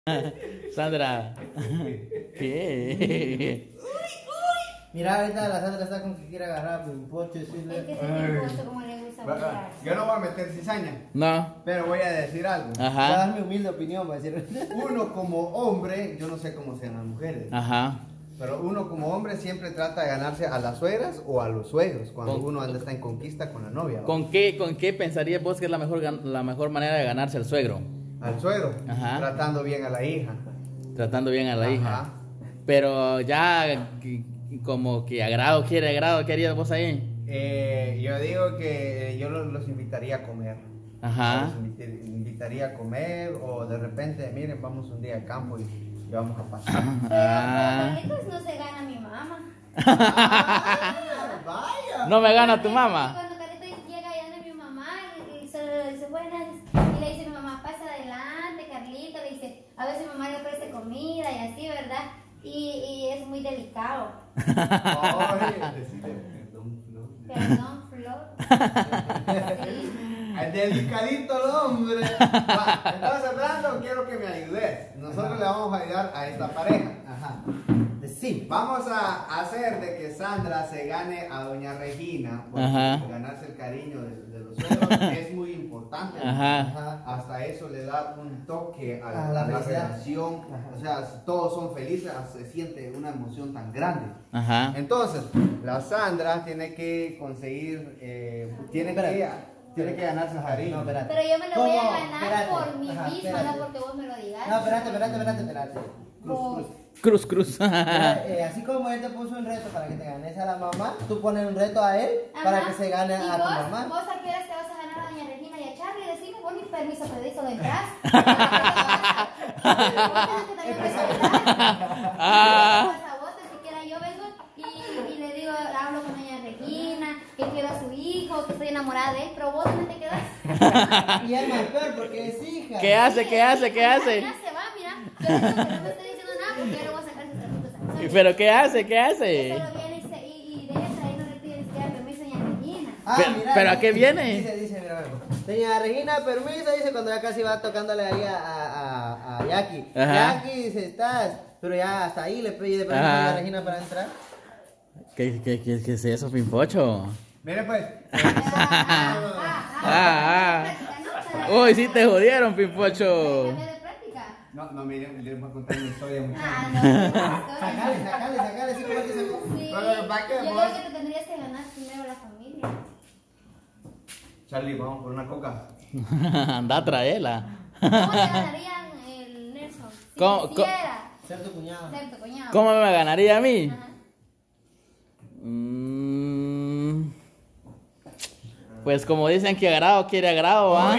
Sandra, ¿qué? Mira, ahorita la Sandra está con que quiere agarrar a Pimpocho y decirle. Es que ese Pimpocho como le gusta mostrar. Yo no voy a meter cizaña, No. pero voy a decir algo. Voy a Ajá. dar mi humilde opinión, va a decir. Uno como hombre, yo no sé cómo sean las mujeres, Ajá. pero uno como hombre siempre trata de ganarse a las suegras o a los suegros cuando Con- uno anda está en conquista con la novia. ¿va? ¿Con qué pensarías vos que es la mejor manera de ganarse al suegro? Al suegro, Ajá. tratando bien a la hija. Tratando bien a la Ajá. hija. Pero ya como que agrado, ¿qué harías vos ahí? Yo digo que yo los invitaría a comer. Ajá. Los invitaría a comer o de repente, miren, vamos un día al campo y vamos a pasar. Ah. Pero Carlitos no se gana mi mamá. Vaya. No me gana tu Y mamá. cuando Carlitos llega y anda mi mamá y solo le dice buenas y le dice mi mamá pasa adelante Carlito, le dice a veces mi mamá le ofrece comida y así, ¿verdad? Y es muy delicado. Ay, decirle, Perdón, Flor. Sí. el delicadito el hombre. Va, entonces, Brandon, quiero que me ayudes. Nosotros le vamos a ayudar a esta pareja. Ajá. Decime. Vamos a hacer de que Sandra se gane a doña Regina, porque Ajá. ganarse el cariño de los suegros es muy importante. Ajá. Ajá. Hasta eso le da un toque a A la la felicidad. relación. Ajá. O sea, todos son felices, se siente una emoción tan grande. Ajá. Entonces, la Sandra tiene que conseguir, tiene que ganarse el cariño. No, espérate. Pero yo me lo voy a ¿Cómo? ganar Espérate. por mí Ajá, misma, espérate. no porque vos me lo digas. No, espérate. Vos. Cruz. Mira, así como él te puso un reto para que te ganes a la mamá, tú pones un reto a él para Ajá. que se gane ¿Y a tu vos? mamá. ¿Vos a qué horas te vas a ganar a doña Regina y a Charlie? Decime, vos ni permiso pedís, solo entras. Ah. A vos, ni siquiera yo vengo y le digo, hablo con doña Regina, que quiero a su hijo, que estoy enamorada de él, pero vos no te quedas. Y es más peor porque es hija. ¿Qué hace? Ya se va, mira. Yo digo que no me estoy diciendo nada porque yo le voy a sacar sus trapitos. ¿Pero qué hace? Que solo viene y deja y no le pide ni siquiera permiso a doña Regina. ¿Pero a qué viene? Dice, mira, doña Regina, permiso, dice cuando ya casi va tocándole ahí a Jackie. Ajá. Jackie dice, estás, pero ya hasta ahí le pide permiso a Ajá. doña Regina para entrar. ¿Qué es eso, Pimpocho? Mire pues, Uy, sí te jodieron, Pimpocho. Cambia de práctica. no, miren, les voy a contar una historia muy Ah, chula. no. Sacale, sí, como que se fue. Sí. Pero lo que pasa es que Yo vos- creo que te tendrías que ganar primero la familia. Charlie, vamos por una coca. Anda a traerla. ¿Cómo te ganarían el Nelson? Si ¿Cómo- quisiera Ser tu cuñado. ser tu cuñado. ¿Cómo me ganaría a mí? Ajá. Pues como dicen que agrado quiere agrado, ¿va?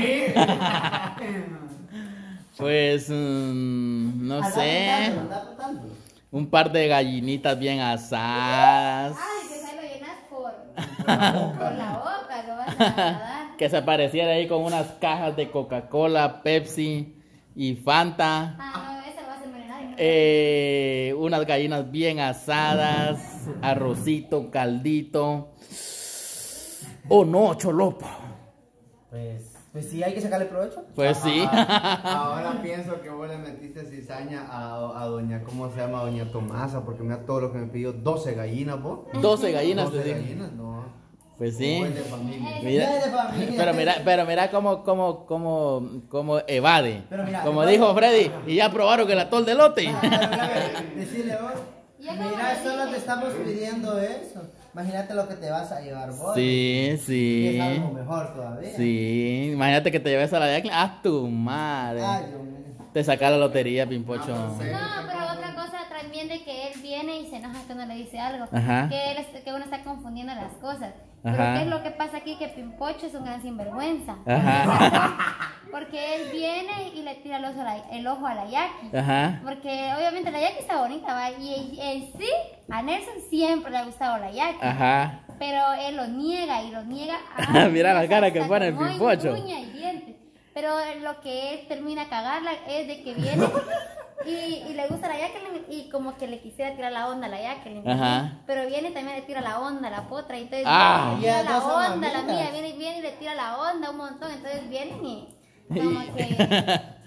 Pues no sé, Anda apuntando. un par de gallinitas bien asadas, Ay, que se lo llenas por la boca, lo vas a dar. que se apareciera ahí con unas cajas de Coca-Cola, Pepsi y Fanta, Ah, no, esa lo vas a envenenar. unas gallinas bien asadas, arrocito, caldito. Oh no, cholopo. Pues sí, hay que sacarle provecho. Pues sí. Ahora pienso que vos le metiste cizaña a doña, ¿cómo se llama? Doña Tomasa, porque mira todo lo que me pidió, 12 gallinas, vos. 12 gallinas, 12 te digo. gallinas, no. Pues sí. Buen de familia. Mira, Ya es de familia. pero mira cómo evade. Pero mira, Como evade. dijo Freddy, y ya probaron que la tol de lote. Decirle vos, Yo como mira, le solo dije. te estamos pidiendo eso. Imagínate lo que te vas a llevar vos. Sí, Y sí. es algo mejor todavía. Sí. Imagínate que te lleves a la Jacqueline. ¡Ah, tu madre! Ay, Dios mío. Te saca la lotería, Pimpocho. Ah, pues sí. No, pero otra cosa también de que él viene y se enoja que uno le dice algo. Ajá. Que uno está confundiendo las cosas. Pero Ajá. ¿qué es lo que pasa aquí? Que Pimpocho es un gran sinvergüenza. Ajá. Porque él viene y le tira el ojo a la Jackie. Ajá. Porque obviamente la Jackie está bonita, ¿va? Y en sí, a Nelson siempre le ha gustado la Jackie. Ajá. Pero él lo niega y lo niega. Mira la Dios, cara hasta que pone el con Pimpocho. uña y dientes. Pero lo que él termina cagarla es de que viene y le gusta la Jacqueline y como que le quisiera tirar la onda a la Jacqueline. Ajá. Pero viene y también le tira la onda a la potra. Y entonces Ah. le tira Ya la dos son onda a la amigas. mía. Viene y le tira la onda un montón. Entonces vienen y como que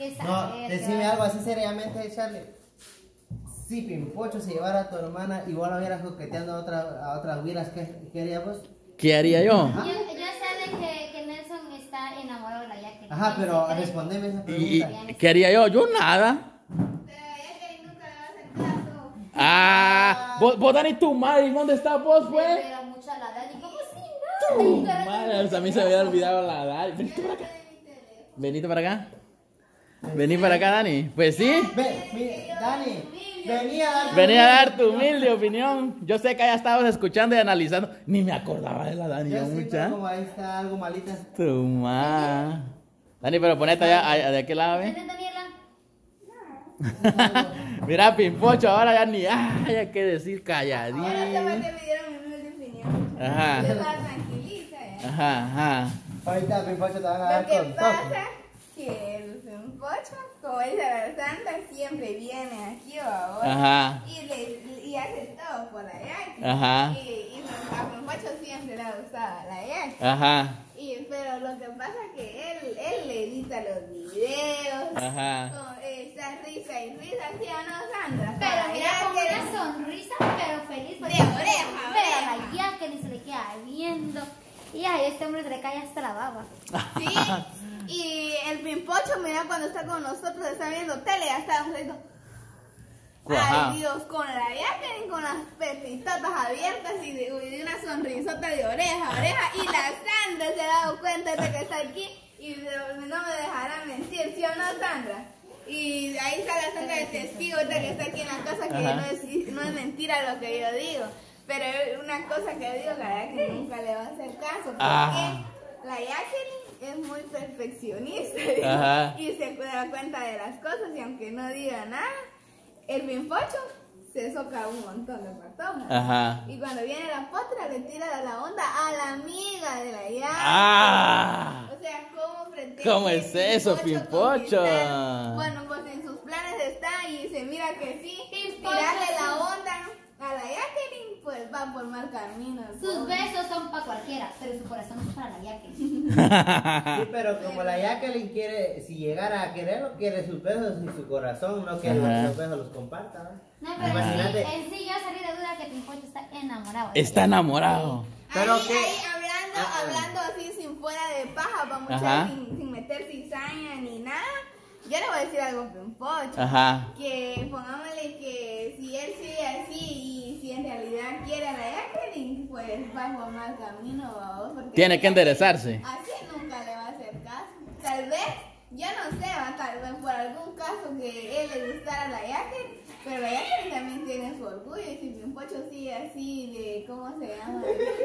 ¿Qué No, sabes? decime algo así seriamente, Charlie. Si Pimpocho se llevara a tu hermana, igual lo hubieras coqueteando a otras güiras, ¿qué harías vos? ¿Qué haría yo? Yo sé de que Nelson está enamorado de la Jacqueline. Ajá, pero Sí, respondeme esa ¿Y pregunta. qué haría yo? Yo nada. Pero ella que nunca le va a hacer caso. Ah, vos Dani, tu madre, ¿dónde estás vos, sí. pues? Pero mucha la edad. ¿Y cómo si no? Madre, pues a mí se me había olvidado la edad. Venite para acá. Venite para acá. Vení para acá, Dani. Pues sí. Dani, venía a Vení a dar tu humilde opinión. Yo sé que ya estabas escuchando y analizando. Ni me acordaba de la Dani, Yo yo sí, mucha. pero como ahí está algo malita. Tu ma. Dani, pero ponete allá de aquel lado, ¿ves? ¿Entiendes, Daniela? Mira, Pimpocho, ahora ya ni hay que decir Ahora calladín. se me dieron mi humilde opinión. Ajá. Yo estaba tranquilita, ¿eh? Ajá, ajá. Ahorita Pimpocho te van a dar Lo que con pasa toque. que el Pimpocho, como dice la Santa, siempre viene aquí o ahora Ajá. y hace todo por la Jackie. Ajá. Y a Pimpocho siempre le ha gustado la Jackie. Ajá. Pero lo que pasa es que él le edita los videos. Ajá. Está risa y risa, ¿sí o no, Sandra? Pero mira con Jacqueline- una sonrisa, pero feliz. porque- De oreja, Pero oreja. a la Jacqueline se le queda viendo. Y a este hombre se le cae hasta la baba. Sí, y el Pimpocho, mira, cuando está con nosotros, está viendo tele, ya está un grito. Ajá. Ay, Dios, con la Jacqueline, con las pepitotas abiertas y de una sonrisota de oreja a oreja. Y la Sandra se ha dado cuenta de que está aquí y no me dejará mentir, ¿sí o no, Sandra? Y ahí está la Sandra de testigo de que está aquí en la casa, que Ajá. no es mentira lo que yo digo. Pero una cosa que digo, la Jacqueline nunca le va a hacer caso, porque Ah. la Jacqueline es muy perfeccionista Ajá. y se da cuenta de las cosas y aunque no diga nada, el Pimpocho se soca un montón de patojas. Ajá. Y cuando viene la potra le tira la onda a la amiga de la Jacqueline. Ah. O sea, ¿cómo pretende ¿Cómo es eso, Pimpocho? conquistar? Bueno, pues en sus planes está y se mira que sí, Pimpocho, tirarle sí. la onda a la Jacqueline, pues va por mal camino. Sus pobre. besos son para cualquiera, pero su corazón es para la Jacqueline. Sí, pero como la Jacqueline quiere, si llegara a quererlo, quiere sus besos y su corazón, no quiere Ajá. que los besos los comparta, ¿no? No, pero Imagínate. en sí yo salí de duda que Pimpocho está enamorado. Está enamorado. Pero ahí, que- ahí hablando así sin fuera de paja, para Ajá. muchas sin meter cizaña ni nada. Yo le voy a decir algo a Pimpocho. Ajá. Que pongámosle que si él sigue así y si en realidad quiere a la Jacqueline, pues va por mal camino, vamos. Porque Tiene que enderezarse. así nunca le va a hacer caso. Tal vez, yo no sé, tal vez por algún caso que él le gustara a la Jacqueline, pero la Jacqueline también tiene su orgullo y si Pimpocho sigue así de, ¿cómo se llama?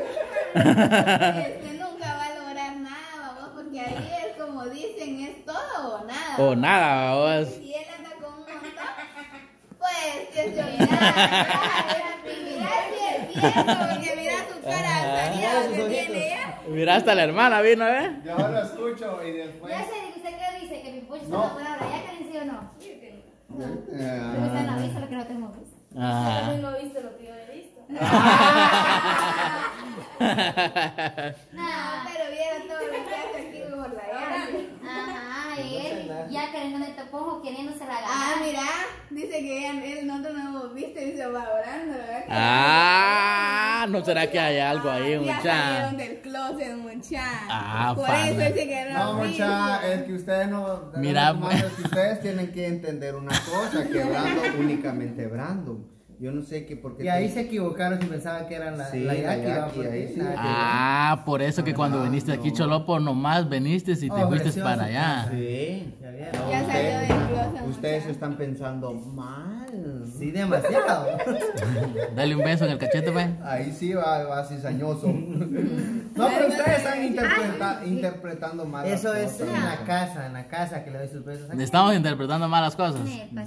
Nunca va a lograr nada, vamos, porque ahí es como dicen, es todo o nada. O nada, vos. Si él anda con un montón, pues que se olvida. Mira si es cierto, porque mira su cara salida que tiene ya. Mira, hasta la hermana vino, ¿eh? Yo lo escucho y después. Ya sé, ¿usted qué dice? ¿Que Pimpocho está No. enamorado de la Jacqueline, sí o no? Eh, Pero usted no ha visto lo que no tenemos visto. Ajá. No he visto lo que yo he visto. Nah. Pero viera todo lo que hace aquí por la llave. Ajá, él ya queriéndole topongo, queriéndose la ganar. Ah, mira, dice que él nosotros no hemos visto y se va orando, ¿verdad? Ah, ¿no será que hay algo ahí, Ya mucha? salieron del closet, mucha. Ah, por pana. eso dice que No, no mucha, es que ustedes no. Mira, lo pues. que es que ustedes tienen que entender una cosa: que Brandon, únicamente Brandon. Yo no sé qué, porque. Y ahí se equivocaron si pensaban que eran la Sí, la la Jackie, ¿va? Jackie, Porque ahí sí. nada que ver. Ah, por eso que cuando viniste aquí, Cholopo, nomás viniste y te Oh, fuiste precioso. para allá. Sí. Ya vieron. No, Ya salió ustedes- del closet, Ustedes mucha. están pensando mal. Sí, demasiado. Dale un beso en el cachete, pues. Ahí sí va cizañoso. No, pero ustedes están interpretando mal. las Eso es cosas. en la casa que le doy sus besos. Estamos interpretando malas cosas.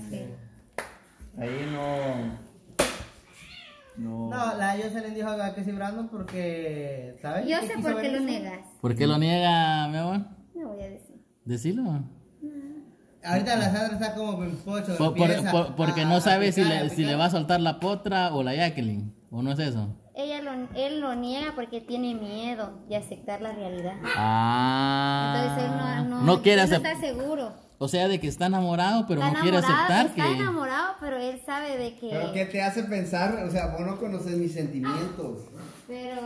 Ahí no. No. No, la Jocelyn dijo que sí, Brandon, porque, ¿sabes? Yo ¿Qué sé quiso por ver qué lo eso? negas. ¿Por qué lo niega, mi amor? No voy a decir. Decilo. Ahorita la Sandra está como Pimpocho. Porque no sabe si le va a soltar la potra o la Jacqueline. ¿O no es eso? Él lo niega porque tiene miedo de aceptar la realidad. Ah. Entonces él No quiere él no aceptar. está seguro. O sea, de que está enamorado, pero Está no quiere enamorado, aceptar está que... enamorado, pero él sabe de que... Pero ¿qué te hace pensar? O sea, vos no conoces mis sentimientos. Pero...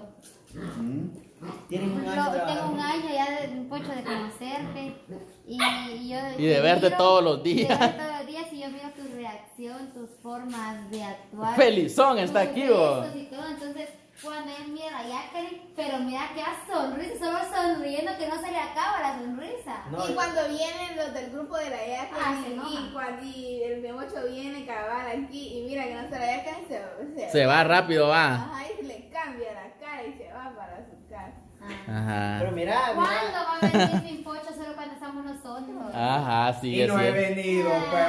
Tienes un año de Tengo un año ya de un pocho de conocerte y yo Y de verte todos los días. De verte todos los días y yo miro tu reacción, tus formas de actuar. Felizón está tus aquí, gestos vos. y todo. Entonces, cuando él mira a Jacqueline, pero mira que sonrisa, solo sonriendo que no se le acaba la sonrisa. No, Y cuando vienen los del grupo de la Se Jacqueline enoja. y el Memocho viene cabal aquí y mira que no está la Jacqueline, Se va rápido, va. Ajá, y le cambia la cara y se va para su casa. Ajá. Pero mira, ¿Cuándo mira. va a venir sin pocho solo cuando estamos nosotros? Ajá, sí, Y es no he cierto. venido, pues.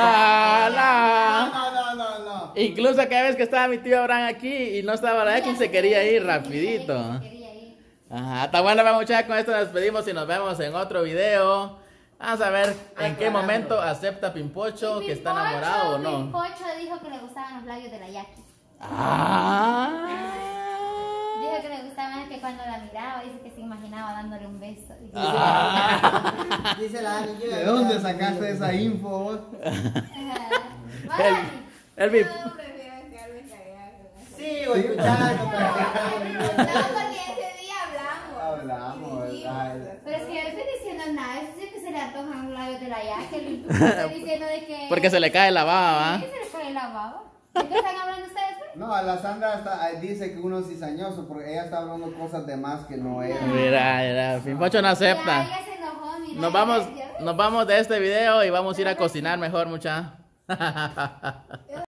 No. Incluso cada vez que estaba mi tío Abraham aquí y no estaba la Jacqueline, se quería ir rapidito. Se quería ir. Ajá, está bueno, muchachos, con esto nos despedimos y nos vemos en otro video. Vamos a ver en qué momento acepta Pimpocho Y que está Pimpocho- enamorado o no. Pimpocho dijo que le gustaban los labios de la Jackie. Dijo que le gustaban que cuando la miraba, dice que se imaginaba dándole un beso. Dice la Dani, yo ¿De dónde sacaste esa info vos? Elvi, Yo prefiero quedarme callada. sigo escuchando. No, porque ese día hablamos. Hablamos, Sí, ¿verdad? Pero es que yo no estoy diciendo nada, eso sí que se le antojan los labios de la Jacqueline. Estoy diciendo de que... porque se le cae la baba, ¿Sí ¿va? se le cae la baba? ¿De qué están hablando ustedes? Pues? No, a la Sandra dice que uno es cizañoso porque ella está hablando cosas de más que no era. Mira, Pimpocho no Ya, acepta. ella se enojó, mira. Nos vamos de este video y vamos a ir a cocinar mejor, mucha.